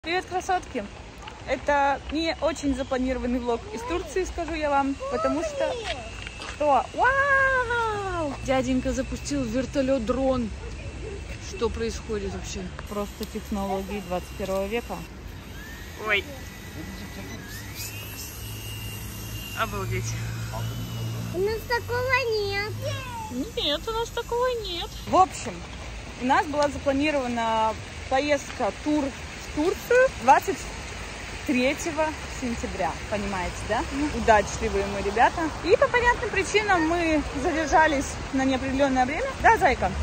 Привет, красотки! Это не очень запланированный влог из Турции, скажу я вам, потому что... Что? Вау! Дяденька запустил вертолет-дрон. Что происходит вообще? Просто технологии 21 века. Ой. Обалдеть. У нас такого нет. Нет, у нас такого нет. В общем, у нас была запланирована поездка, тур в Турцию 23 сентября, понимаете, да? Удачливые мы ребята. И по понятным причинам мы задержались на неопределенное время. Да, зайка?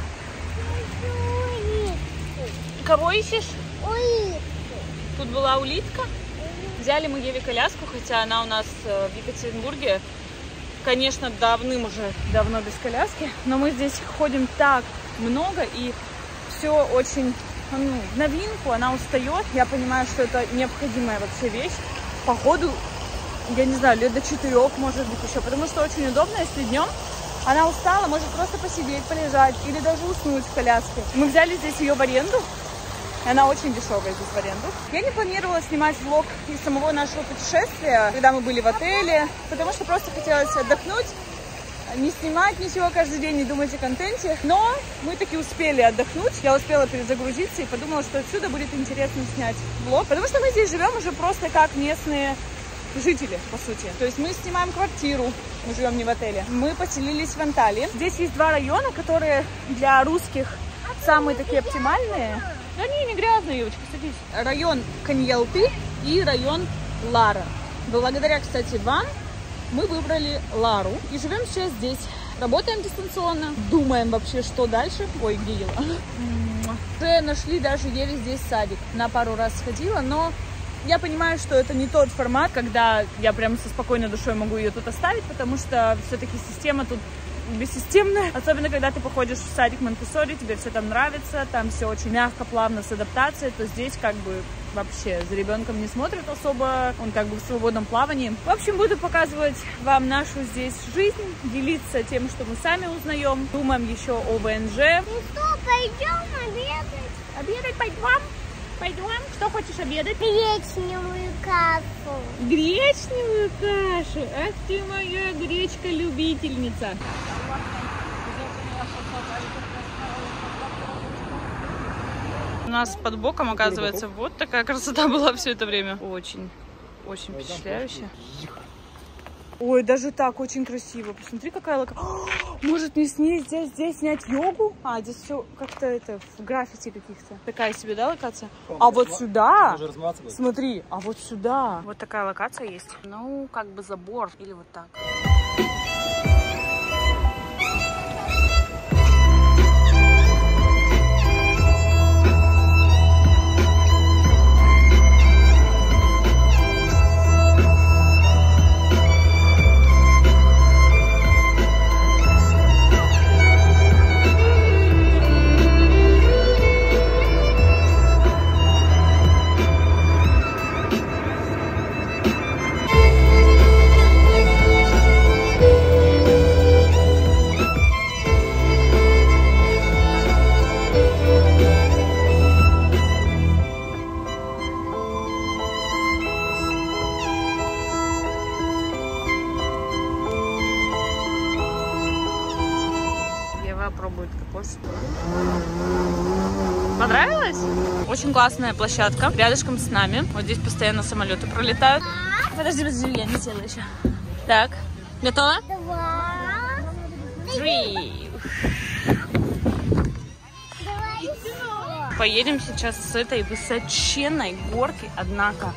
Кого ищешь? Улитку. Тут была улитка. Взяли мы Еве коляску, хотя она у нас в Екатеринбурге, конечно, давно без коляски. Но мы здесь ходим так много, и все очень... в новинку, она устает. Я понимаю, что это необходимая вообще вещь. Походу, я не знаю, лет до 4, может быть, еще. Потому что очень удобно, если днем она устала, может просто посидеть, полежать или даже уснуть в коляске. Мы взяли здесь ее в аренду. И она очень дешевая здесь в аренду. Я не планировала снимать влог из самого нашего путешествия, когда мы были в отеле, потому что просто хотелось отдохнуть, не снимать ничего каждый день, не думать о контенте. Но мы таки успели отдохнуть. Я успела перезагрузиться и подумала, что отсюда будет интересно снять влог. Потому что мы здесь живем уже просто как местные жители, по сути. То есть мы снимаем квартиру, мы живем не в отеле. Мы поселились в Анталии. Здесь есть два района, которые для русских самые такие оптимальные. Да не грязные, девочка, садись. Район Каньялты и район Лара. Благодаря, кстати, вам мы выбрали Лару и живем сейчас здесь. Работаем дистанционно, думаем вообще, что дальше. Ой, где Ела? Уже нашли даже еле здесь садик. На пару раз сходила, но я понимаю, что это не тот формат, когда я прям со спокойной душой могу ее тут оставить, потому что все-таки система тут бессистемная. Особенно, когда ты походишь в садик Монтессори, тебе все там нравится, там все очень мягко, плавно, с адаптацией, то здесь как бы вообще за ребенком не смотрят особо, он как бы в свободном плавании. В общем, буду показывать вам нашу здесь жизнь, делиться тем, что мы сами узнаем, думаем еще о ВНЖ. Ну что, пойдем обедать? Обедать пойдем? Пойдем? Что хочешь обедать? Гречневую кашу. Гречневую кашу? Ах ты моя гречка-любительница. У нас под боком, оказывается, вот такая красота была все это время. Очень впечатляюще. Ой, даже так очень красиво. Посмотри, какая лока. Может, не здесь снять йогу? А, здесь все как-то это в граффити каких-то. Такая себе, да, локация? А вот сюда, смотри, а вот сюда. Вот такая локация есть. Ну, как бы забор или вот так. Пробует кокос. Понравилось? Очень классная площадка рядышком с нами. Вот здесь постоянно самолеты пролетают. Подожди, я не села еще. Так, готова? 2, 3. Поедем сейчас с этой высоченной горки, однако.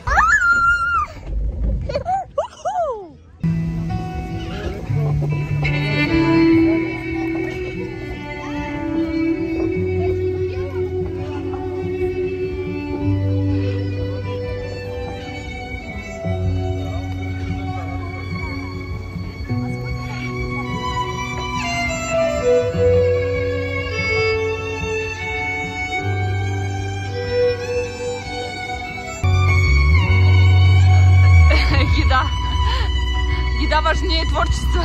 Еда важнее творчества.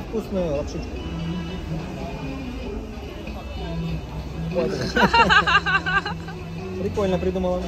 вкусную лапшичку. Прикольно придумала.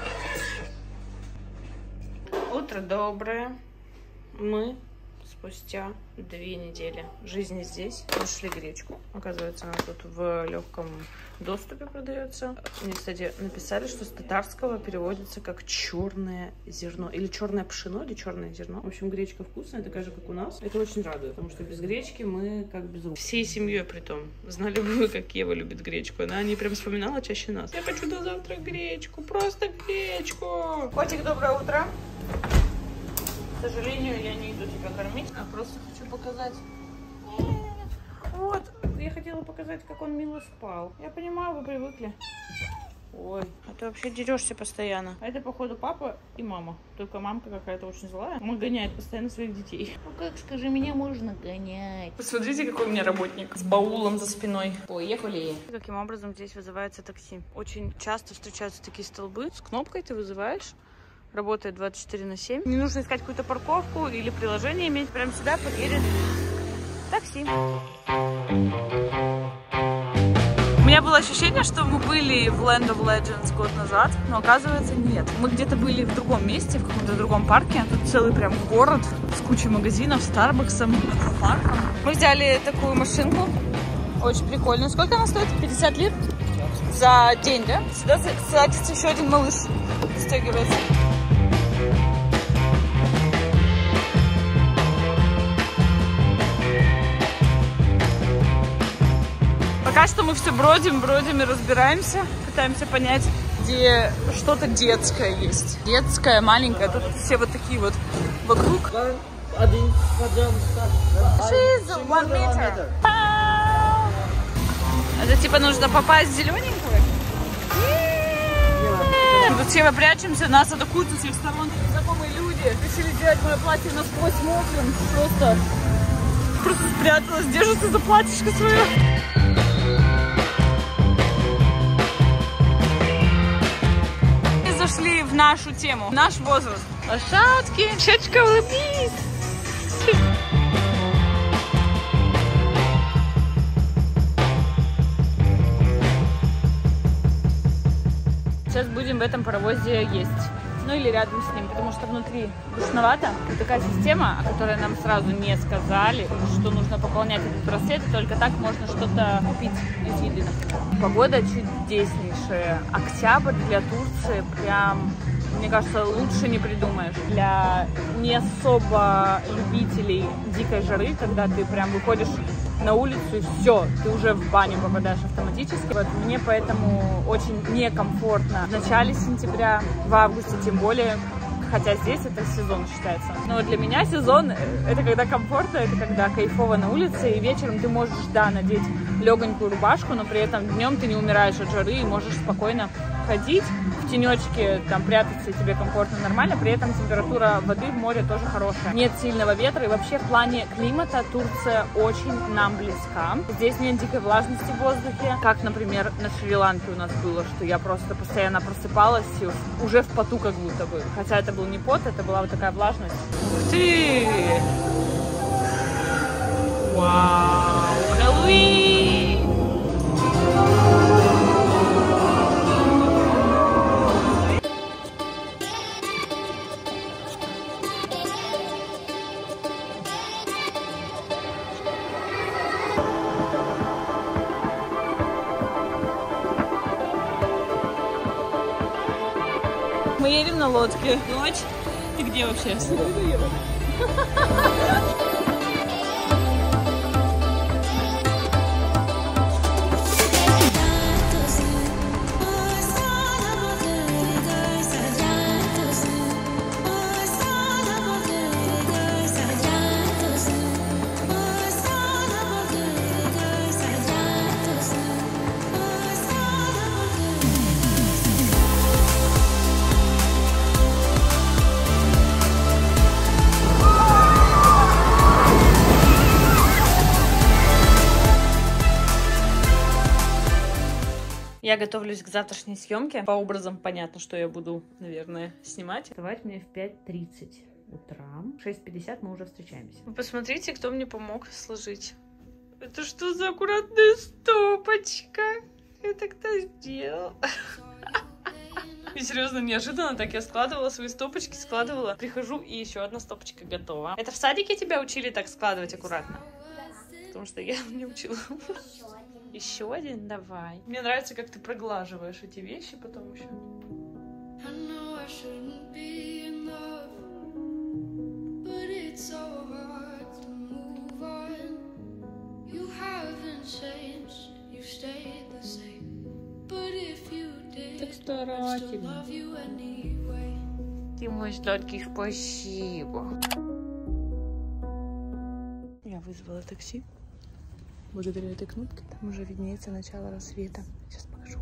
Утро доброе. Мы спустя 2 недели жизни здесь нашли гречку. Оказывается, она тут в легком доступе продается. Мне, кстати, написали, что с татарского переводится как черное зерно. Или черное пшено, или черное зерно. В общем, гречка вкусная, такая же, как у нас. Это очень радует, потому что без гречки мы как без рук. Всей семьей при том. Знали бы вы, как Ева любит гречку. Она не прям вспоминала чаще нас. Я хочу до завтра гречку, просто гречку. Котик, доброе утро. К сожалению, я не иду тебя кормить, а просто хочу показать. Вот, я хотела показать, как он мило спал. Я понимаю, вы привыкли. Ой, а ты вообще дерешься постоянно. А это, походу, папа и мама. Только мамка какая-то очень злая. Он гоняет постоянно своих детей. Ну как, скажи, меня можно гонять? Посмотрите, какой у меня работник. С баулом за спиной. Поехали. Каким образом здесь вызывается такси? Очень часто встречаются такие столбы. С кнопкой ты вызываешь. Работает 24/7. Не нужно искать какую-то парковку или приложение иметь. Прямо сюда подъедет такси. У меня было ощущение, что мы были в Land of Legends год назад, но оказывается нет. Мы где-то были в другом месте, в каком-то другом парке. Тут целый прям город с кучей магазинов, Старбаксом, парком. Мы взяли такую машинку. Очень прикольную. Сколько она стоит? 50 лир? За день, да? Сюда садится еще один малыш. Стягивается. Пока что мы все бродим и разбираемся. Пытаемся понять, где что-то детское есть. Детское, маленькое. Тут все вот такие вот вокруг. She's 1 meter. Это типа нужно попасть в зелененькую? Тут все мы прячемся, нас атакуют со всех сторон. Знакомые люди решили сделать мое платье насквозь мокрым. Просто спряталась, держится за платьишко свое. Зашли в нашу тему, в наш возраст. Лошадки, щечка, улыбнись. Сейчас будем в этом паровозе есть. Ну или рядом с ним, потому что внутри душновато. И такая система, о которой нам сразу не сказали, что нужно пополнять этот браслет, и только так можно что-то купить из еды. Погода чудеснейшая. Октябрь для Турции прям, мне кажется, лучше не придумаешь. Для не особо любителей дикой жары, когда ты прям выходишь на улицу и все, ты уже в баню попадаешь автоматически. Вот мне поэтому очень некомфортно в начале сентября, в августе тем более, хотя здесь это сезон считается. Но для меня сезон — это когда комфортно, это когда кайфово на улице, и вечером ты можешь, да, надеть легонькую рубашку, но при этом днем ты не умираешь от жары и можешь спокойно ходить в тенечке, там прятаться, и тебе комфортно, нормально. При этом температура воды в море тоже хорошая. Нет сильного ветра, и вообще в плане климата Турция очень нам близка. Здесь нет дикой влажности в воздухе, как, например, на Шри-Ланке у нас было, что я просто постоянно просыпалась и уже в поту как будто бы. Хотя это был не пот, это была вот такая влажность. Ух ты! Вау! Хэллоуин! Мы едем на лодке. Дочь, ты где вообще? Я готовлюсь к завтрашней съемке. По образам понятно, что я буду, наверное, снимать. Вставать мне в 5:30. утра. В 6:50 мы уже встречаемся. Вы посмотрите, кто мне помог сложить. Это что за аккуратная стопочка? Это кто сделал? И серьезно, неожиданно так я складывала свои стопочки, складывала. Прихожу, и еще одна стопочка готова. Это в садике тебя учили так складывать аккуратно? Потому что я не учила. Еще один? Давай. Мне нравится, как ты проглаживаешь эти вещи потом еще. Так старательно. Ты мой сладкий, спасибо. Я вызвала такси. Благодаря этой кнопке там уже виднеется начало рассвета. Сейчас покажу.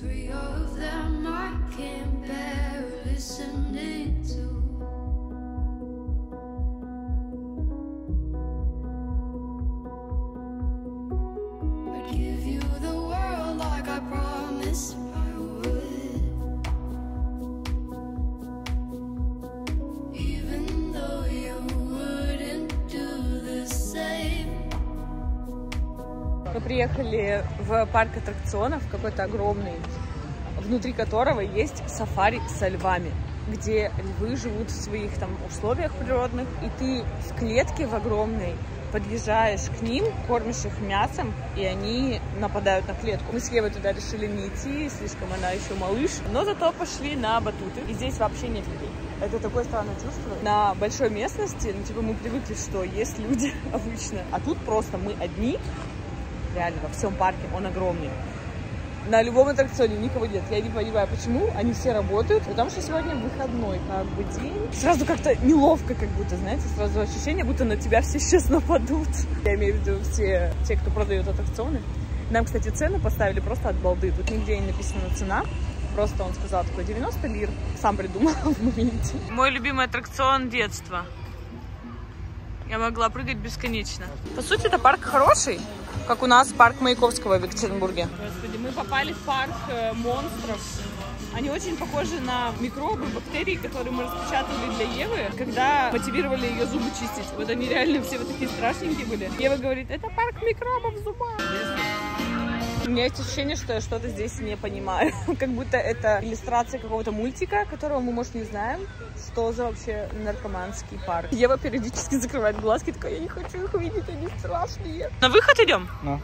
Мы приехали в парк аттракционов, какой-то огромный, внутри которого есть сафари со львами, где львы живут в своих там условиях природных, и ты в клетке в огромной подъезжаешь к ним, кормишь их мясом, и они нападают на клетку. Мы с Евой туда решили не идти, слишком она еще малыш, но зато пошли на батуты, и здесь вообще нет людей. Это такое странное чувство. На большой местности, ну, типа, мы привыкли, что есть люди обычно, а тут просто мы одни. Реально, во всем парке, он огромный. На любом аттракционе никого нет. Я не понимаю, почему они все работают, потому что сегодня выходной как бы день. Сразу как-то неловко, как будто, знаете, сразу ощущение, будто на тебя все сейчас нападут. Я имею в виду все те, кто продает аттракционы. Нам, кстати, цены поставили просто от балды. Тут нигде не написана цена. Просто он сказал такой 90 лир. Сам придумал в моменте. Мой любимый аттракцион детства. Я могла прыгать бесконечно. По сути, это парк хороший, как у нас парк Маяковского в Екатеринбурге. Господи, мы попали в парк монстров. Они очень похожи на микробы, бактерии, которые мы распечатывали для Евы, когда мотивировали ее зубы чистить. Вот они реально все вот такие страшненькие были. Ева говорит, это парк микробов в зубах. У меня есть ощущение, что я что-то здесь не понимаю. Как будто это иллюстрация какого-то мультика, которого мы, может, не знаем. Что за вообще наркоманский парк? Ева периодически закрывает глазки, такая, я не хочу их видеть, они страшные. На выход идем? Да.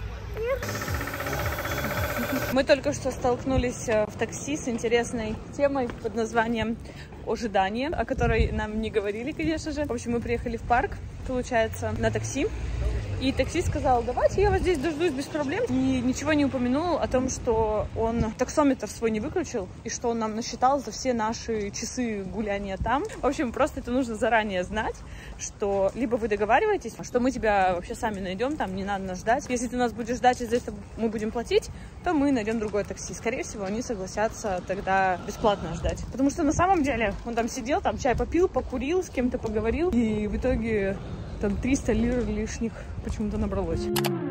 Мы только что столкнулись в такси с интересной темой под названием «Ожидание», о которой нам не говорили, конечно же. В общем, мы приехали в парк, получается, на такси. И таксист сказал, давайте я вас здесь дождусь без проблем. И ничего не упомянул о том, что он таксометр свой не выключил. И что он нам насчитал за все наши часы гуляния там. В общем, просто это нужно заранее знать, что либо вы договариваетесь, что мы тебя вообще сами найдем, там не надо нас ждать. Если ты нас будешь ждать, и за это мы будем платить, то мы найдем другое такси. Скорее всего, они согласятся тогда бесплатно ждать. Потому что на самом деле он там сидел, там чай попил, покурил, с кем-то поговорил. И в итоге... Там 300 лир лишних почему-то набралось.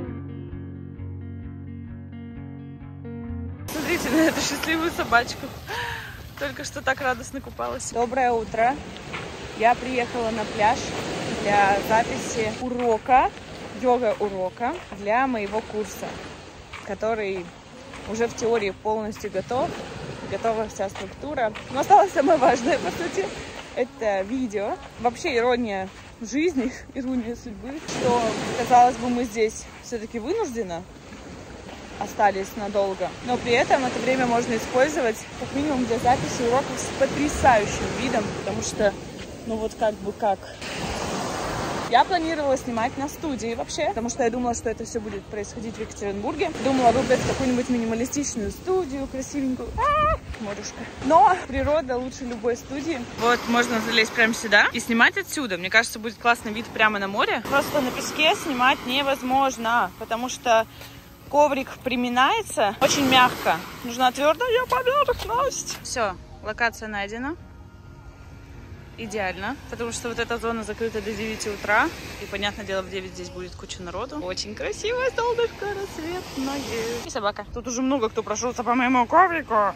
Смотрите на эту счастливую собачку. Только что так радостно купалась. Доброе утро. Я приехала на пляж для записи урока, йога-урока для моего курса, который уже в теории полностью готов. Готова вся структура. Но осталось самое важное, по сути, это видео. Вообще ирония жизни, ирония судьбы, что, казалось бы, мы здесь все-таки вынужденно остались надолго, но при этом это время можно использовать как минимум для записи уроков с потрясающим видом, потому что, ну вот как бы как... Я планировала снимать на студии вообще, потому что я думала, что это все будет происходить в Екатеринбурге. Думала выбрать какую-нибудь минималистичную студию, красивенькую. Морюшка. Но природа лучше любой студии. Вот можно залезть прямо сюда и снимать отсюда. Мне кажется, будет классный вид прямо на море. Просто на песке снимать невозможно, потому что коврик приминается очень мягко. Нужна твердая поверхность. Все, локация найдена. Идеально, потому что вот эта зона закрыта до 9 утра. И, понятное дело, в 9 здесь будет куча народу. Очень красивое солнышко рассветное. И собака. Тут уже много кто прошелся по моему коврику.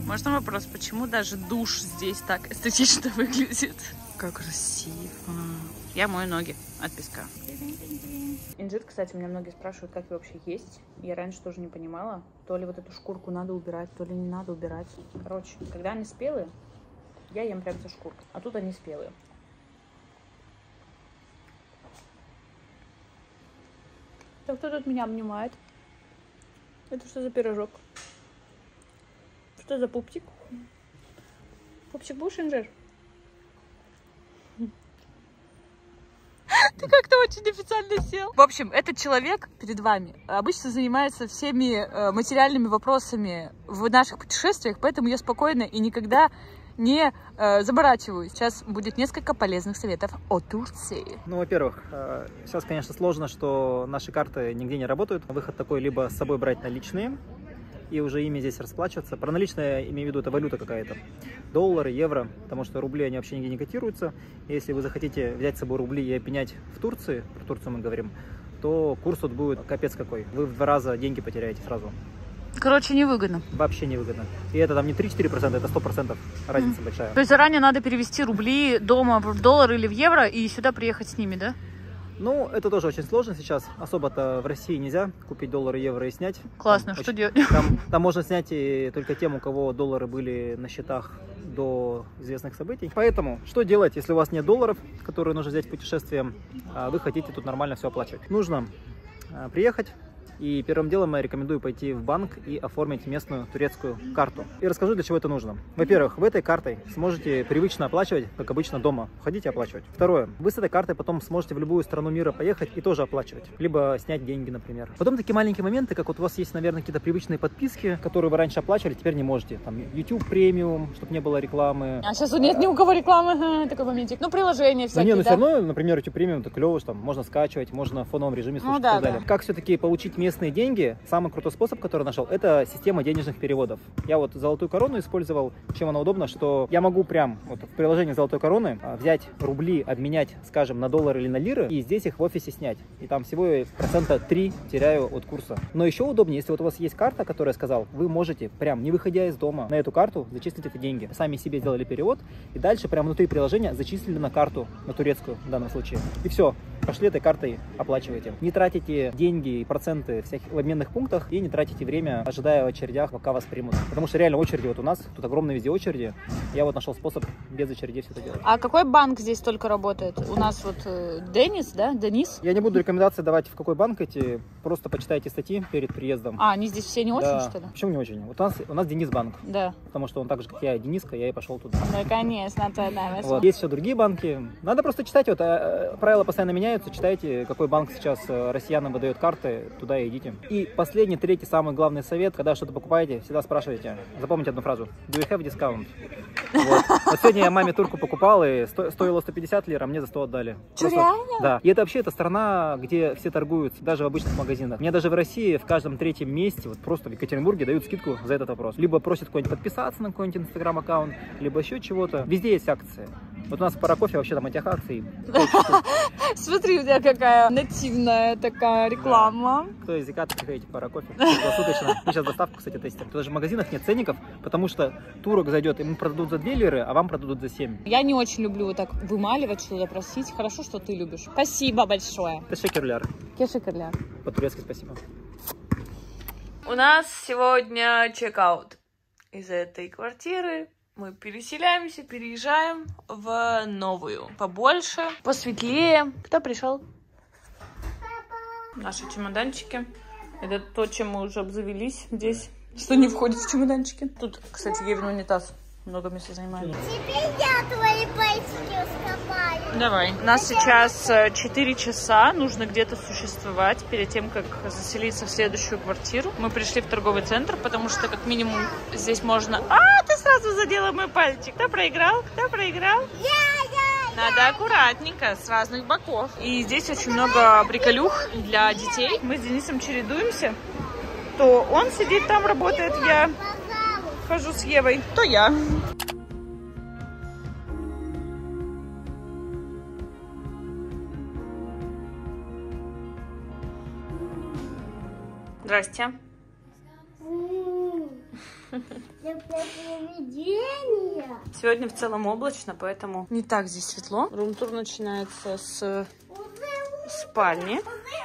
Можно вопрос, почему даже душ здесь так эстетично выглядит? Как красиво. Я мою ноги от песка. Инжир, кстати, меня многие спрашивают, как ее вообще есть. Я раньше тоже не понимала. То ли вот эту шкурку надо убирать, то ли не надо убирать. Короче, когда они спелые, я ем прям со шкуркой. А тут они спелые. Так кто тут меня обнимает? Это что за пирожок? Что за пупсик? Пупсик будешь, Инжир? Ты как-то очень официально сел. В общем, этот человек перед вами обычно занимается всеми материальными вопросами в наших путешествиях, поэтому я спокойно и никогда не заморачиваюсь. Сейчас будет несколько полезных советов о Турции. Ну, во-первых, сейчас, конечно, сложно, что наши карты нигде не работают. Выход такой: либо с собой брать наличные и уже ими здесь расплачиваться. Про наличные, имею в виду, это валюта какая-то. Доллары, евро, потому что рубли, они вообще нигде не котируются. Если вы захотите взять с собой рубли и обменять в Турции, про Турцию мы говорим, то курс тут будет капец какой. Вы в 2 раза деньги потеряете сразу. Короче, невыгодно. Вообще невыгодно. И это там не 3-4%, это 100%. Разница большая. То есть заранее надо перевести рубли дома в доллар или в евро и сюда приехать с ними, да? Ну, это тоже очень сложно сейчас. Особо-то в России нельзя купить доллары, евро и снять. Классно, Там что очень... делать? Там можно снять и только тем, у кого доллары были на счетах до известных событий. Поэтому, что делать, если у вас нет долларов, которые нужно взять в путешествие, а вы хотите тут нормально все оплачивать? Нужно приехать. И первым делом я рекомендую пойти в банк и оформить местную турецкую карту. И расскажу, для чего это нужно. Во-первых, вы этой картой сможете привычно оплачивать, как обычно дома. Ходите оплачивать. Второе, вы с этой картой потом сможете в любую страну мира поехать и тоже оплачивать. Либо снять деньги, например. Потом такие маленькие моменты, как вот у вас есть, наверное, какие-то привычные подписки, которые вы раньше оплачивали, теперь не можете. Там YouTube премиум, чтобы не было рекламы. А сейчас нет ни у кого рекламы. Такой моментик. Ну, приложения всякие, Ну, да? все равно, например, YouTube премиум, это клево, что там можно скачивать, можно в фоновом режиме слушать и так далее. Как все-таки получить местные деньги? Самый крутой способ, который нашел, это система денежных переводов. Я вот золотую корону использовал. Чем она удобна, что я могу прям вот в приложении золотой короны взять рубли, обменять, скажем, на доллары или на лиры, и здесь их в офисе снять. И там всего 3% теряю от курса. Но еще удобнее, если вот у вас есть карта, которую я сказал, вы можете прям, не выходя из дома, на эту карту зачислить эти деньги. Сами себе сделали перевод, и дальше прямо внутри приложения зачислили на карту, на турецкую в данном случае. И все. Пошли этой картой, оплачиваете. Не тратите деньги и проценты всяких в обменных пунктах и не тратите время, ожидая в очередях, пока вас примут. Потому что реально очереди вот у нас, тут огромные везде очереди. Я вот нашел способ без очередей все это делать. А какой банк здесь только работает? У нас вот Денис, да? Денис? Я не буду рекомендации давать, в какой банк идти, просто почитайте статьи перед приездом. А, они здесь все не очень, Да. что ли? Почему не очень? Вот у нас Денис банк. Да. Потому что он так же, как я, Дениска, я и пошел туда. Да, конечно, то да. Вот. Есть еще другие банки. Надо просто читать. Вот, правила постоянно меняются. Читайте, какой банк сейчас россиянам выдает карты, туда и идите. И последний, третий, самый главный совет. Когда что-то покупаете, всегда спрашивайте. Запомните одну фразу. Do you have discount? Вот сегодня я маме турку покупал, и стоило 150 лир, а мне за 100 отдали. Что, реально? Да. И это вообще это страна, где все торгуют, даже в обычных магазинах. Мне даже в России в каждом третьем месте, вот просто в Екатеринбурге, дают скидку за этот вопрос. Либо просят кого-нибудь подписаться на какой-нибудь инстаграм-аккаунт, либо еще чего-то. Везде есть акции. Вот у нас в Паракофе вообще там этих акций. Смотри, у тебя какая нативная такая реклама. Кто из Екаты приходите в Паракофе? Круглосуточно. Мы сейчас доставку, кстати, тестим. Тут даже в магазинах нет ценников, потому что турок зайдет, ему продадут за 2 лиры, а вам продадут за 7. Я не очень люблю вот так вымаливать, что-то просить. Хорошо, что ты любишь. Спасибо большое. Тешекерляр. Кешекерля. По-турецки спасибо. У нас сегодня чек-аут из этой квартиры. Мы переселяемся, переезжаем в новую. Побольше, посветлее. Кто пришел? Наши чемоданчики. Это то, чем мы уже обзавелись здесь. Что не входит в чемоданчики. Тут, кстати, Евин унитаз много места занимает. Теперь я твои пальчики раскопаю. Давай. У нас сейчас 4 часа. Нужно где-то существовать перед тем, как заселиться в следующую квартиру. Мы пришли в торговый центр, потому что как минимум здесь можно... А, ты сразу задела мой пальчик. Кто проиграл? Кто проиграл? Надо аккуратненько, с разных боков. И здесь очень много приколюх для детей. Мы с Денисом чередуемся. То он сидит там, работает, я хожу с Евой, то я. Здрасте. Для привидения. Сегодня в целом облачно, поэтому не так здесь светло. Рум-тур начинается с спальни.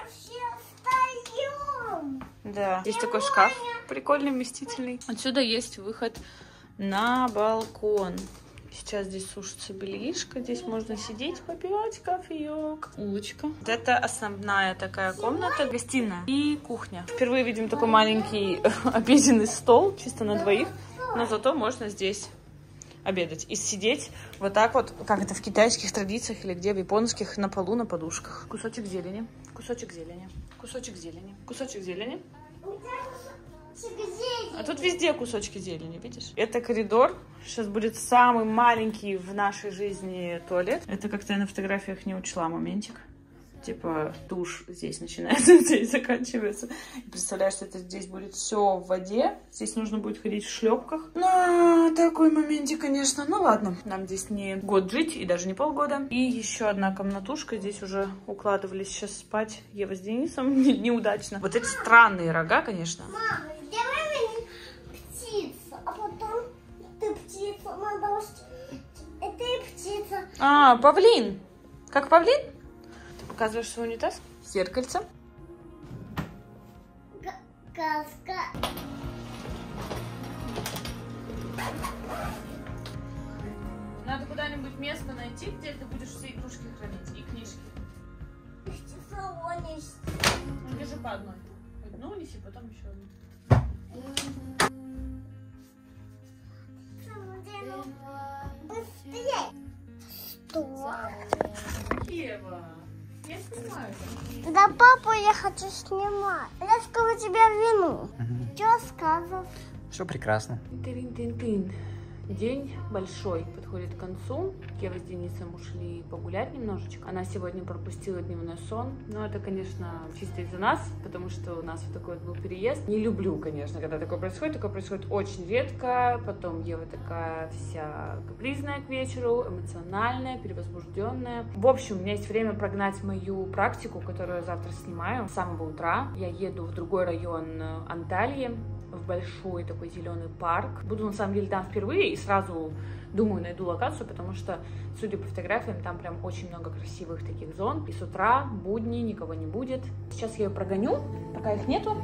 Да, есть такой шкаф прикольный, вместительный. Отсюда есть выход на балкон. Сейчас здесь сушится бельишко, здесь можно сидеть, попивать кофеек. Улочка. Вот это основная такая комната, гостиная и кухня. Впервые видим такой маленький обеденный стол, чисто на двоих, но зато можно здесь обедать и сидеть вот так вот, как это в китайских традициях или где, в японских, на полу, на подушках. Кусочек зелени, кусочек зелени, кусочек зелени, кусочек зелени. А тут везде кусочки зелени, видишь? Это коридор. Сейчас будет самый маленький в нашей жизни туалет. Это как-то я на фотографиях не учла моментик. Типа душ здесь начинается, здесь заканчивается. И представляешь, что это здесь будет все в воде. Здесь нужно будет ходить в шлепках. Ну, такой моментик, конечно. Ну ладно, нам здесь не год жить и даже не полгода. И еще одна комнатушка. Здесь уже укладывались сейчас спать Ева с Денисом. Неудачно. Вот эти странные рога, конечно. Мама, сделай мне птицу, а потом ты птица, надо это и птица. А, павлин. Как павлин? Показываешь свой унитаз? Зеркальце. Каска. Надо куда-нибудь место найти, где ты будешь все игрушки хранить и книжки. В салоне. Ну, держи по одной. Одну неси, потом еще одну. Быстрее. Что? Ева, я снимаю. Да, папа, я хочу снимать. Я скажу тебе вину. Что сказал? Все прекрасно. Тын-тын-тын. День большой подходит к концу. Ева с Денисом ушли погулять немножечко. Она сегодня пропустила дневной сон. Но это, конечно, чисто из-за нас, потому что у нас вот такой вот был переезд. Не люблю, конечно, когда такое происходит. Такое происходит очень редко. Потом Ева такая вся капризная к вечеру, эмоциональная, перевозбужденная. В общем, у меня есть время прогнать мою практику, которую я завтра снимаю с самого утра. Я еду в другой район Анталии, в большой такой зеленый парк. Буду на самом деле там впервые и сразу думаю, найду локацию, потому что, судя по фотографиям, там прям очень много красивых таких зон. И с утра, будни, никого не будет. Сейчас я ее прогоню, пока их нету.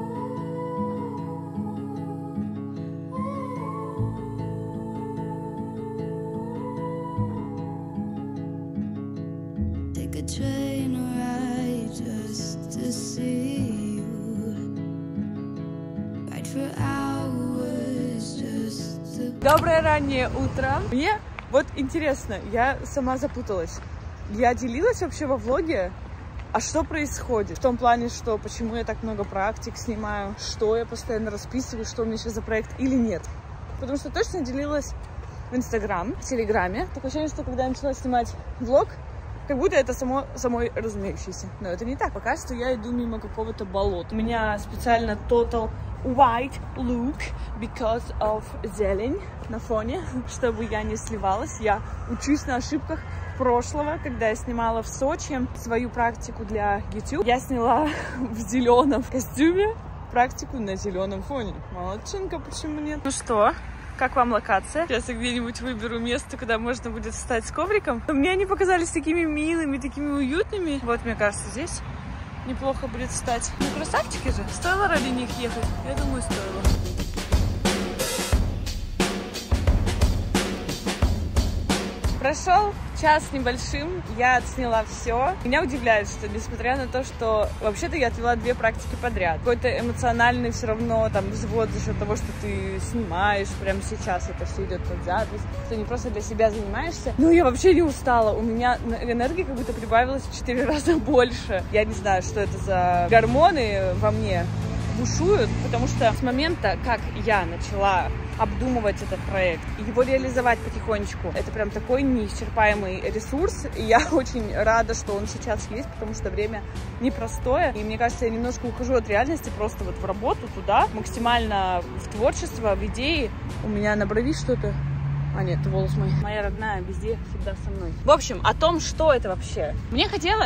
Доброе раннее утро. Мне вот интересно, я сама запуталась. Я делилась вообще во влоге, а что происходит? В том плане, что почему я так много практик снимаю, что я постоянно расписываю, что у меня сейчас за проект или нет. Потому что точно делилась в Инстаграм, в Телеграме. Такое ощущение, что когда я начала снимать влог, как будто это самой разумеющееся. Но это не так. Пока что я иду мимо какого-то болота. У меня специально total white look because of зелень на фоне, чтобы я не сливалась. Я учусь на ошибках прошлого, когда я снимала в Сочи свою практику для YouTube. Я сняла в зеленом костюме практику на зеленом фоне. Молодчинка, почему нет? Ну что? Как вам локация? Сейчас я где-нибудь выберу место, куда можно будет встать с ковриком. Но мне они показались такими милыми, такими уютными. Вот, мне кажется, здесь неплохо будет встать. Ну, красавчики же. Стоило ради них ехать? Я думаю, стоило. Прошел час с небольшим, я отсняла все. Меня удивляет, что несмотря на то, что вообще-то я отвела 2 практики подряд, какой-то эмоциональный все равно там взвод за счет того, что ты снимаешь прямо сейчас, это все идет под запись, ты не просто для себя занимаешься. Ну, я вообще не устала, у меня энергии как будто прибавилось в 4 раза больше. Я не знаю, что это за гормоны во мне бушуют, потому что с момента, как я начала обдумывать этот проект и его реализовать потихонечку, это прям такой неисчерпаемый ресурс, и я очень рада, что он сейчас есть, потому что время непростое, и мне кажется, я немножко ухожу от реальности просто вот в работу туда, максимально в творчество, в идеи. У меня на брови что-то... А нет, волос мой. Моя родная везде, всегда со мной. В общем, о том, что это вообще. Мне хотелось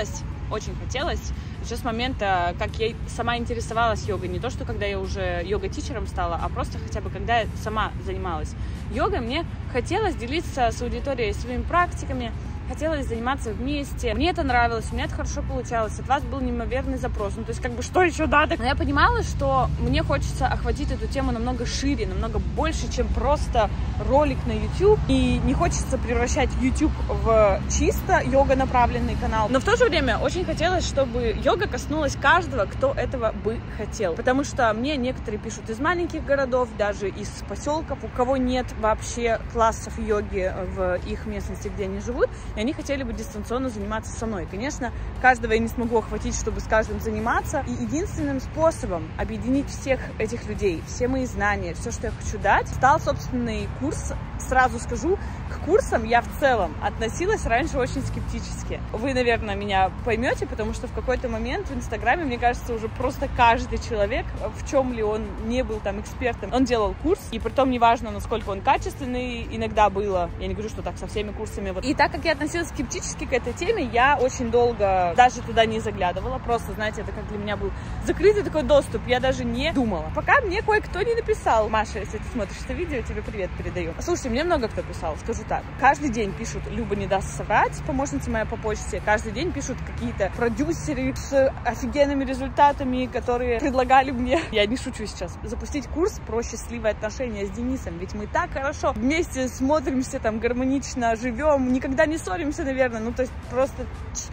очень хотелось. Еще с момента, как я сама интересовалась йогой, не то, что когда я уже йога-тичером стала, а просто хотя бы когда я сама занималась йогой, мне хотелось делиться с аудиторией своими практиками, хотелось заниматься вместе. Мне это нравилось, у меня это хорошо получалось. От вас был неимоверный запрос. Ну, то есть, как бы, что еще надо? Но я понимала, что мне хочется охватить эту тему намного шире, намного больше, чем просто ролик на YouTube. И не хочется превращать YouTube в чисто йога-направленный канал. Но в то же время очень хотелось, чтобы йога коснулась каждого, кто этого бы хотел. Потому что мне некоторые пишут из маленьких городов, даже из поселков, у кого нет вообще классов йоги в их местности, где они живут. И они хотели бы дистанционно заниматься со мной. Конечно, каждого я не смогу охватить, чтобы с каждым заниматься. И единственным способом объединить всех этих людей, все мои знания, все, что я хочу дать, стал собственный курс. Сразу скажу, к курсам я в целом относилась раньше очень скептически. Вы, наверное, меня поймете, потому что в какой-то момент в Инстаграме, мне кажется, уже просто каждый человек, в чем ли он не был там экспертом, он делал курс. И притом неважно, насколько он качественный, иногда было. Я не говорю, что так со всеми курсами. И так как я относилась скептически к этой теме, я очень долго даже туда не заглядывала. Просто, знаете, это как для меня был закрытый такой доступ. Я даже не думала. Пока мне кое-кто не написал. Маша, если ты смотришь это видео, тебе привет передаю. Слушайте, мне много кто писал, скажу так. Каждый день пишут, Люба не даст соврать, помощница моя по почте. Каждый день пишут какие-то продюсеры с офигенными результатами, которые предлагали мне, я не шучу сейчас, запустить курс про счастливые отношения с Денисом. Ведь мы так хорошо вместе смотримся, там, гармонично живем, никогда не ссоримся, наверное. Ну, то есть просто...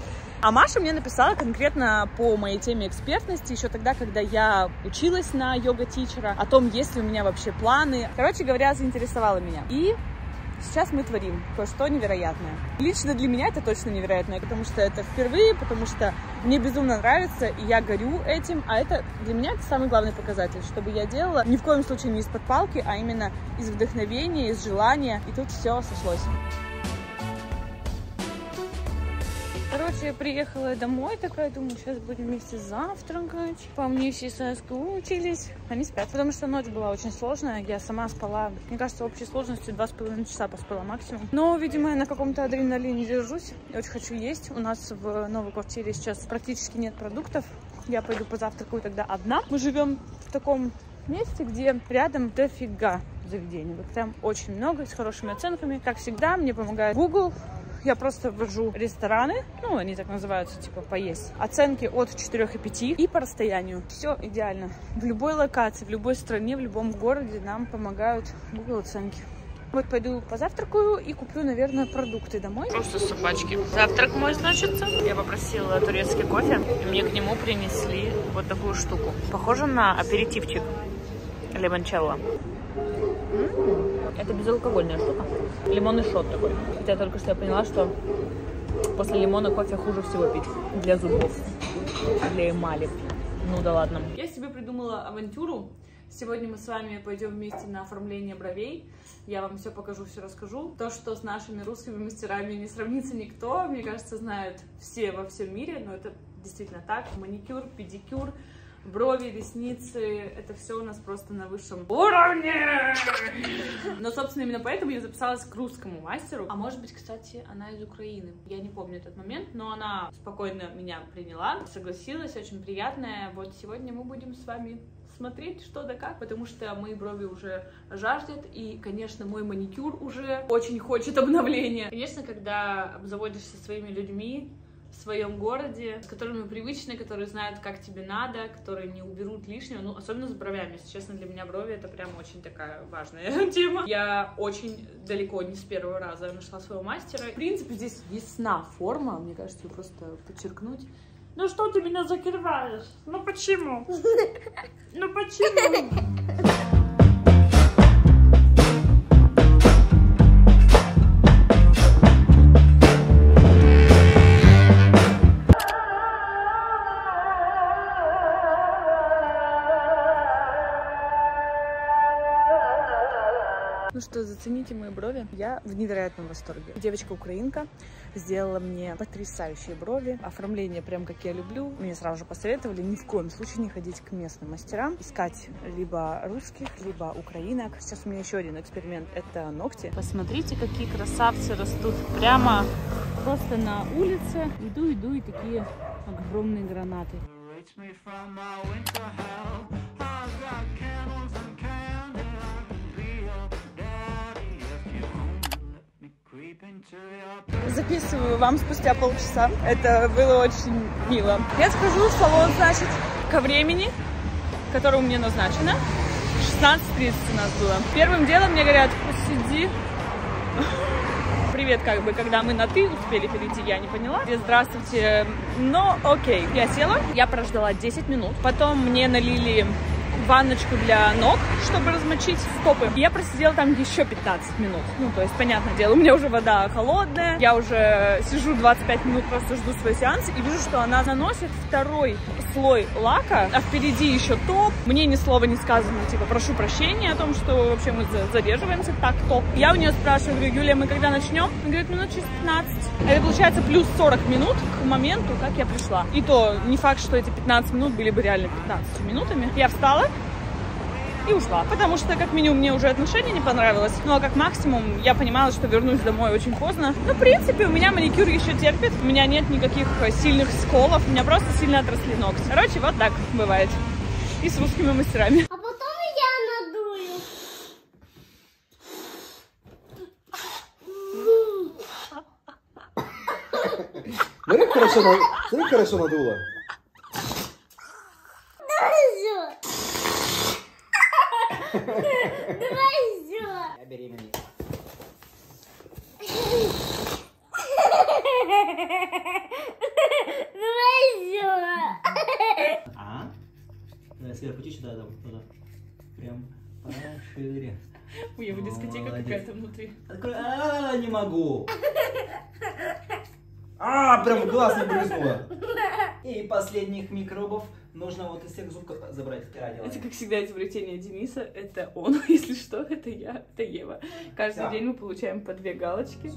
А Маша мне написала конкретно по моей теме экспертности еще тогда, когда я училась на йога-тичера, о том, есть ли у меня вообще планы. Короче говоря, заинтересовала меня. И сейчас мы творим кое-что невероятное. Лично для меня это точно невероятное, потому что это впервые, потому что мне безумно нравится, и я горю этим. А это для меня это самый главный показатель, чтобы я делала ни в коем случае не из-под палки, а именно из вдохновения, из желания. И тут все сошлось. Короче, я приехала домой, такая, думаю, сейчас будем вместе завтракать. По мне все соскучились. Они спят, потому что ночь была очень сложная. Я сама спала, мне кажется, общей сложностью 2,5 часа поспала максимум. Но, видимо, я на каком-то адреналине держусь. Я очень хочу есть. У нас в новой квартире сейчас практически нет продуктов. Я пойду позавтракаю тогда одна. Мы живем в таком месте, где рядом дофига заведений. Вот прям очень много, с хорошими оценками. Как всегда, мне помогает Google. Я просто ввожу рестораны, ну, они так называются, типа, поесть. Оценки от 4 и 5 и по расстоянию. Все идеально. В любой локации, в любой стране, в любом городе нам помогают Google оценки. Вот пойду позавтракаю и куплю, наверное, продукты домой. Просто собачки. Завтрак мой, значит. Я попросила турецкий кофе, и мне к нему принесли вот такую штуку. Похоже на аперитивчик лимончелло. Это безалкогольная штука. Лимонный шот такой. Хотя только что я поняла, что после лимона кофе хуже всего пить. Для зубов. Для эмали. Ну да ладно. Я себе придумала авантюру. Сегодня мы с вами пойдем вместе на оформление бровей. Я вам все покажу, все расскажу. То, что с нашими русскими мастерами не сравнится никто, мне кажется, знают все во всем мире. Но это действительно так. Маникюр, педикюр. Брови, ресницы, это все у нас просто на высшем уровне. Но, собственно, именно поэтому я записалась к русскому мастеру. А может быть, кстати, она из Украины. Я не помню этот момент, но она спокойно меня приняла, согласилась, очень приятная. Вот сегодня мы будем с вами смотреть, что да как, потому что мои брови уже жаждет, и, конечно, мой маникюр уже очень хочет обновления. Конечно, когда обзаводишься своими людьми, в своем городе, с которыми привычны, которые знают, как тебе надо, которые не уберут лишнего, ну, особенно с бровями. Если честно, для меня брови — это прям очень такая важная тема. Я очень далеко не с первого раза нашла своего мастера. В принципе, здесь ясна форма, мне кажется, ее просто подчеркнуть. Ну что ты меня закрываешь? Ну почему? Ну почему? Ну что, зацените мои брови. Я в невероятном восторге. Девочка-украинка сделала мне потрясающие брови. Оформление прям как я люблю. Мне сразу же посоветовали ни в коем случае не ходить к местным мастерам. Искать либо русских, либо украинок. Сейчас у меня еще один эксперимент. Это ногти. Посмотрите, какие красавцы растут прямо просто на улице. Иду и такие Огромные гранаты. Записываю вам спустя полчаса. Это было очень мило. Я схожу в салон, значит, ко времени, которое мне назначено. 16:30 у нас было. Первым делом мне говорят: посиди. Привет, как бы, когда мы на «ты» успели перейти, я не поняла. Здравствуйте. Но окей. Я села, я прождала 10 минут. Потом мне налили ванночку для ног, чтобы размочить стопы. Я просидела там еще 15 минут. Ну, то есть, понятное дело, у меня уже вода холодная. Я уже сижу 25 минут, просто жду свой сеанс. И вижу, что она наносит второй слой лака, а впереди еще топ. Мне ни слова не сказано, типа, прошу прощения о том, что вообще мы задерживаемся так топ. Я у нее спрашиваю, говорю: Юлия, мы когда начнем? Она говорит: минут через 15. Это получается плюс 40 минут к моменту, как я пришла. И то не факт, что эти 15 минут были бы реально 15 минутами. Я встала и ушла, потому что как минимум мне уже отношения не понравилось, ну а как максимум я понимала, что вернусь домой очень поздно. Ну, в принципе, у меня маникюр еще терпит, у меня нет никаких сильных сколов, у меня просто сильно отросли ногти. Короче, вот так бывает и с русскими мастерами. А потом я надую. Смотри, хорошо надуло. Давай еще. Я беременный. Давай еще. А? Давай сверху чуть сюда, туда. Прям пошире. У него дискотека какая-то внутри. Открой. Не могу. Прям в глаз не брызнуло. И последних микробов нужно вот из всех зубков забрать. Это, как всегда, изобретение Дениса. Это он, если что, это я, это Ева. Каждый день мы получаем по 2 галочки.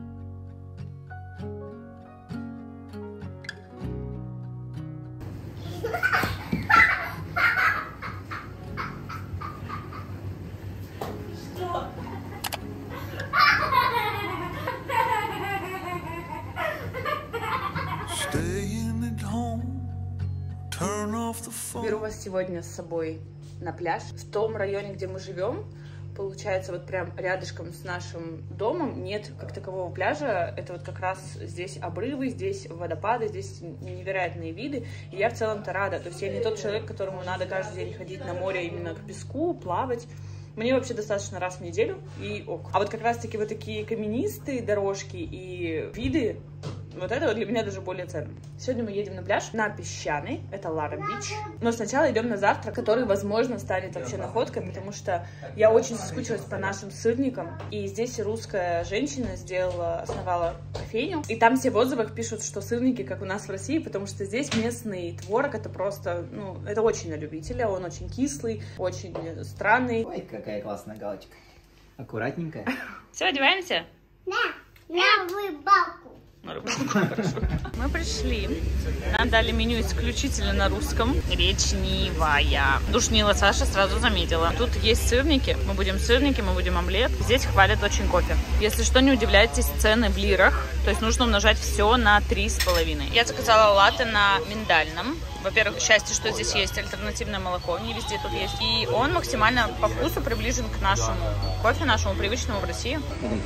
Беру вас сегодня с собой на пляж. В том районе, где мы живем, получается, вот прям рядышком с нашим домом нет как такового пляжа. Это вот как раз здесь обрывы, здесь водопады, здесь невероятные виды. И я в целом-то рада. То есть я не тот человек, которому надо каждый день ходить на море именно к песку, плавать. Мне вообще достаточно раз в неделю и ок. А вот как раз-таки вот такие каменистые дорожки и виды, вот это вот для меня даже более ценно. Сегодня мы едем на пляж, на Песчаный, это Лара-Бич. Но сначала идем на завтрак, который, возможно, станет вообще находкой, потому что я очень соскучилась по нашим сырникам. И здесь русская женщина основала кофейню. И там все в отзывах пишут, что сырники, как у нас в России, потому что здесь местный творог, это просто, ну, это очень на любителя, он очень кислый, очень странный. Ой, какая классная галочка. Аккуратненькая. Все, одеваемся? На рыбалку. Хорошо. Мы пришли. Нам дали меню исключительно на русском. Речневая. Душнила Саша сразу заметила. Тут есть сырники. Мы будем сырники, мы будем омлет. Здесь хвалят очень кофе. Если что, не удивляйтесь, цены в лирах. То есть нужно умножать все на 3,5. Я заказала латте на миндальном. Во-первых, счастье, что здесь есть альтернативное молоко. Не везде тут есть. И он максимально по вкусу приближен к нашему кофе, нашему привычному в России.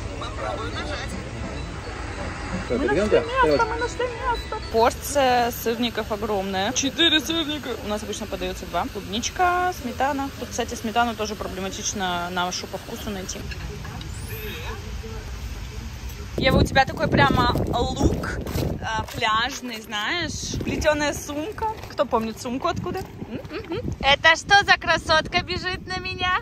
Мы нашли место. Порция сырников огромная. 4 сырника. У нас обычно подается 2. Клубничка, сметана. Тут, кстати, сметану тоже проблематично нашу по вкусу найти. Ева, у тебя такой прямо лук пляжный, знаешь. Плетеная сумка. Кто помнит сумку откуда? Это что за красотка бежит на меня?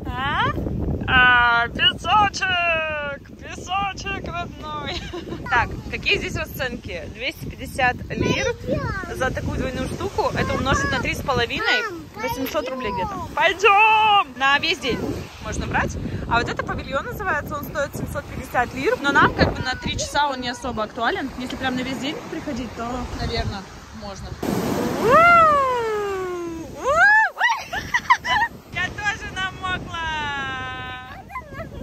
Песочек! Песочек родной! Так, какие здесь расценки? 250 лир за такую двойную штуку. Это умножить на 3,5. 800 рублей где-то. Пойдем! На весь день можно брать. А вот это павильон называется, он стоит 750 лир. Но нам как бы на 3 часа он не особо актуален. Если прям на весь день приходить, то, наверное, можно. Я тоже намокла.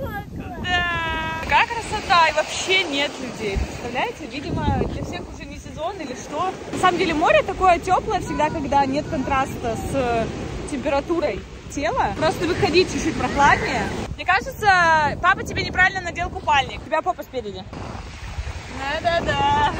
Да. Какая красота! И вообще нет людей. Представляете? Видимо, для всех уже не сезон. сезон или что. На самом деле море такое теплое всегда, когда нет контраста с температурой тела. Просто выходить чуть-чуть прохладнее. Мне кажется, папа тебе неправильно надел купальник. У тебя попа спереди. Да-да-да.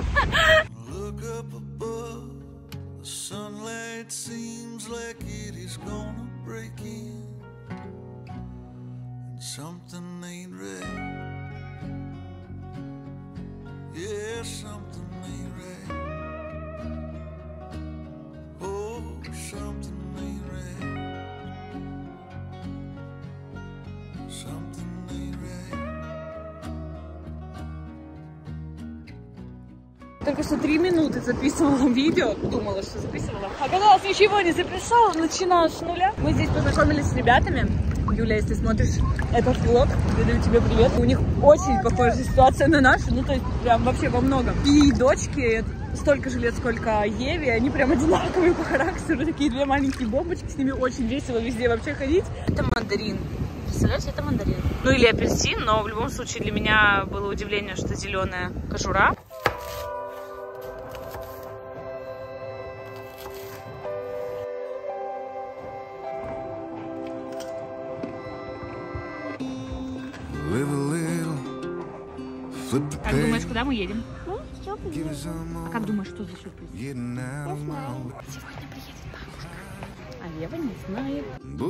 Только что 3 минуты записывала видео, думала, что записывала. Оказалось, ничего не записала, начинаю с нуля. Мы здесь познакомились с ребятами. Юля, если смотришь этот влог, передаю тебе привет. У них очень похожая ситуация на нашу, ну то есть прям вообще во многом. И дочки столько же лет, сколько Еве, они прям одинаковые по характеру, такие две маленькие бомбочки, с ними очень весело везде вообще ходить. Это мандарин. Представляете, это мандарин. Ну или апельсин, но в любом случае для меня было удивление, что зеленая кожура. Как думаешь, куда мы едем? А как думаешь, что за сюрприз? Сегодня приедет бабушка. А Ева не знает.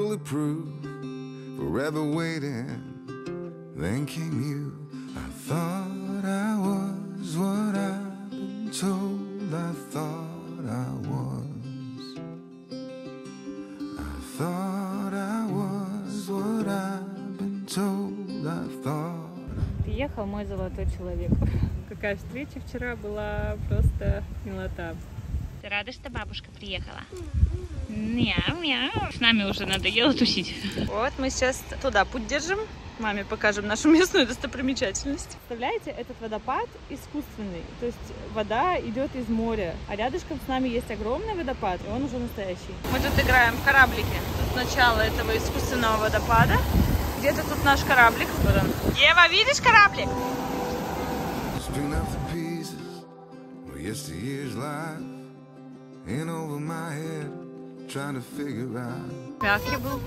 Приехал мой золотой человек. Какая встреча вчера была, просто милота. Ты рада, что бабушка приехала? Мяу-мяу. С нами уже надоело тусить. Вот мы сейчас туда путь держим. Маме покажем нашу местную достопримечательность. Представляете, этот водопад искусственный. То есть вода идет из моря. А рядышком с нами есть огромный водопад, и он уже настоящий. Мы тут играем в кораблике. Тут начало этого искусственного водопада. Где-то тут наш кораблик. Вот он. Ева, видишь кораблик? Мягкий был.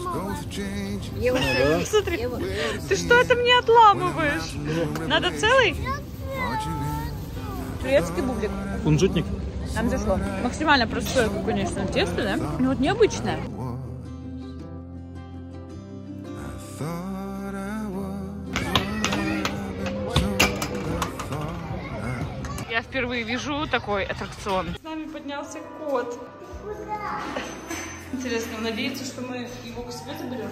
Ева, смотри. Ева. Ты что это мне отламываешь? Надо целый? Турецкий бублик. Кунжутник. Нам зашло. Максимально простое, конечно, тесто, да? Но вот необычное. Я впервые вижу такой аттракцион. С нами поднялся кот. Интересно, он надеется, что мы его к себе заберем?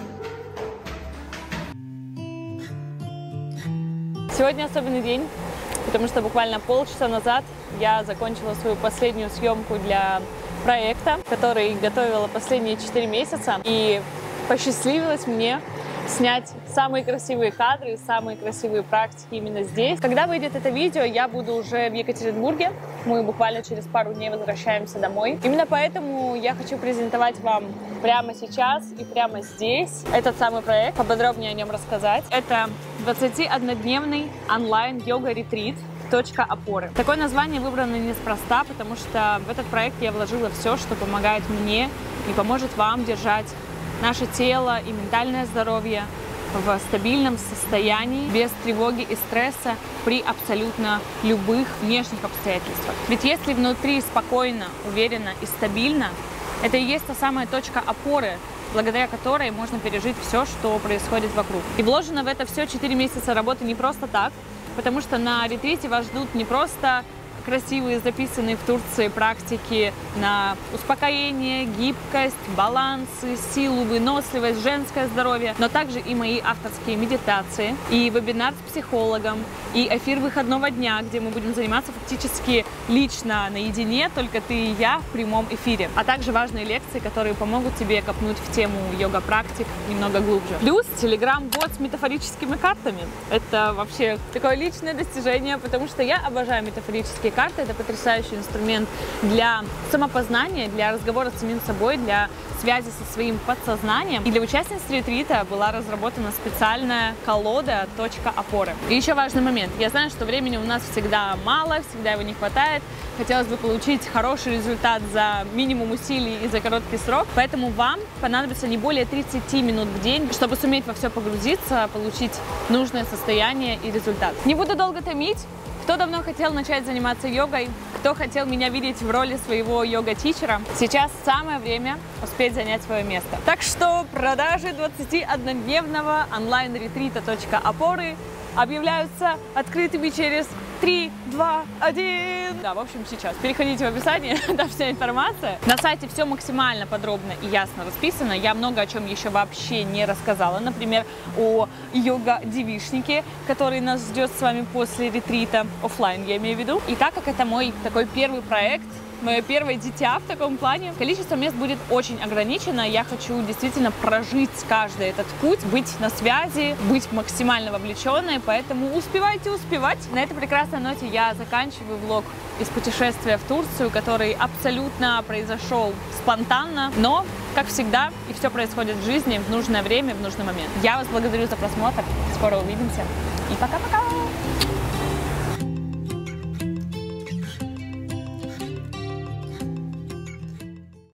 Сегодня особенный день, потому что буквально полчаса назад я закончила свою последнюю съемку для проекта, который готовила последние 4 месяца. И посчастливилось мне снять самые красивые кадры, самые красивые практики именно здесь. Когда выйдет это видео, я буду уже в Екатеринбурге. Мы буквально через пару дней возвращаемся домой. Именно поэтому я хочу презентовать вам прямо сейчас и прямо здесь этот самый проект, поподробнее о нем рассказать. Это 21-дневный онлайн-йога-ретрит «Точка опоры». Такое название выбрано неспроста, потому что в этот проект я вложила все, что помогает мне и поможет вам держать наше тело и ментальное здоровье в стабильном состоянии, без тревоги и стресса при абсолютно любых внешних обстоятельствах. Ведь если внутри спокойно, уверенно и стабильно, это и есть та самая точка опоры, благодаря которой можно пережить все, что происходит вокруг. И вложено в это все 4 месяца работы не просто так, потому что на ретрите вас ждут не просто красивые, записанные в Турции практики на успокоение, гибкость, балансы, силу, выносливость, женское здоровье, но также и мои авторские медитации, и вебинар с психологом, и эфир выходного дня, где мы будем заниматься фактически лично, наедине, только ты и я в прямом эфире, а также важные лекции, которые помогут тебе копнуть в тему йога-практик немного глубже. Плюс телеграм-бот с метафорическими картами. Это вообще такое личное достижение, потому что я обожаю метафорические карты. Это потрясающий инструмент для самопознания, для разговора с самим собой, для связи со своим подсознанием. И для участниц ретрита была разработана специальная колода «Точка опоры». И еще важный момент. Я знаю, что времени у нас всегда мало, всегда его не хватает. Хотелось бы получить хороший результат за минимум усилий и за короткий срок. Поэтому вам понадобится не более 30 минут в день, чтобы суметь во все погрузиться, получить нужное состояние и результат. Не буду долго томить. Кто давно хотел начать заниматься йогой, кто хотел меня видеть в роли своего йога-тичера, сейчас самое время успеть занять свое место. Так что продажи 21-дневного онлайн-ретрита «Точка опоры» объявляются открытыми через 3, 2, 1. Да, в общем, сейчас. Переходите в описание, там вся информация. На сайте все максимально подробно и ясно расписано. Я много о чем еще вообще не рассказала. Например, о йога-девичнике, который нас ждет с вами после ретрита. Оффлайн, я имею в виду. И так как это мой такой первый проект, мое первое дитя в таком плане, количество мест будет очень ограничено. Я хочу действительно прожить каждый этот путь, быть на связи, быть максимально вовлеченной, поэтому успевайте успевать. На этой прекрасной ноте я заканчиваю влог из путешествия в Турцию, который абсолютно произошел спонтанно, но, как всегда, и все происходит в жизни в нужное время, в нужный момент. Я вас благодарю за просмотр, скоро увидимся и пока-пока!